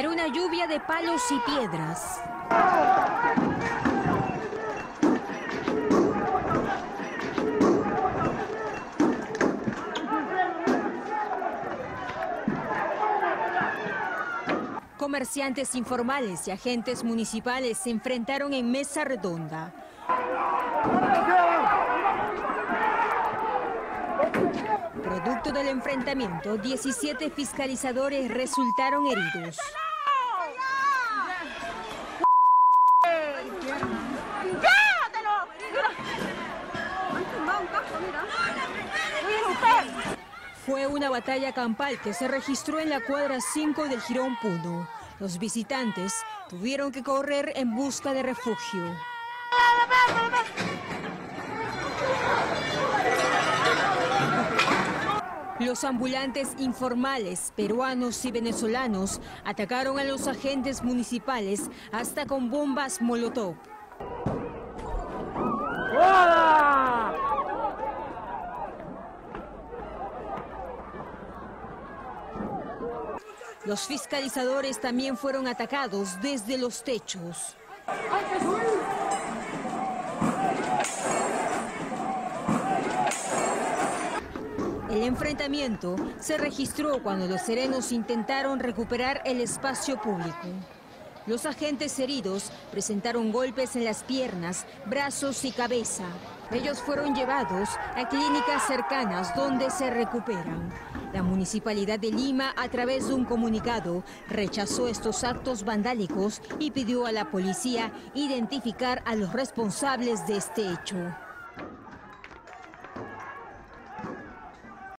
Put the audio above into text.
Era una lluvia de palos y piedras. Comerciantes informales y agentes municipales se enfrentaron en mesa redonda. Producto del enfrentamiento, 17 fiscalizadores resultaron heridos. Fue una batalla campal que se registró en la cuadra 5 del Jirón Puno. Los visitantes tuvieron que correr en busca de refugio. Los ambulantes informales, peruanos y venezolanos, atacaron a los agentes municipales hasta con bombas Molotov. Los fiscalizadores también fueron atacados desde los techos. El enfrentamiento se registró cuando los serenos intentaron recuperar el espacio público. Los agentes heridos presentaron golpes en las piernas, brazos y cabeza. Ellos fueron llevados a clínicas cercanas donde se recuperan. La Municipalidad de Lima, a través de un comunicado, rechazó estos actos vandálicos y pidió a la policía identificar a los responsables de este hecho.